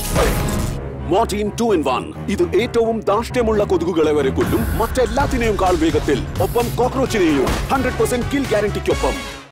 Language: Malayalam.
മോർട്ടീൻ 2 in 1 ഇത് ഏറ്റവും ദാഷ്ട്യമുള്ള കൊതുകുകളെ വരെ കൊല്ലും മറ്റെല്ലാത്തിനെയും കാൾ വേഗത്തിൽ ഒപ്പം കോക്രോച്ചിനെയും 100% കിൽ ഗ്യാരണ്ടിക്കൊപ്പം